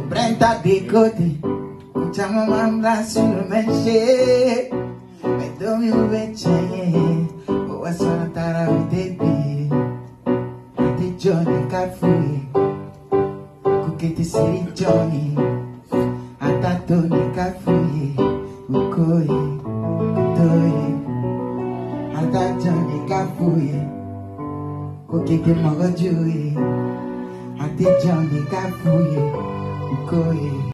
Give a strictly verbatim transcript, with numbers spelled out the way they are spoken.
Brenta de côté, chama mamla sur le marché. Mais dormi ou betchenye, ou a sona tara ou tepi. Ate Johnny Kafouye, kukete siri Johnny. Ata Tony Kafouye, ukoye, toye. Ata Johnny Kafouye, kukete mogo juye. Ate Johnny Kafouye, ukoye.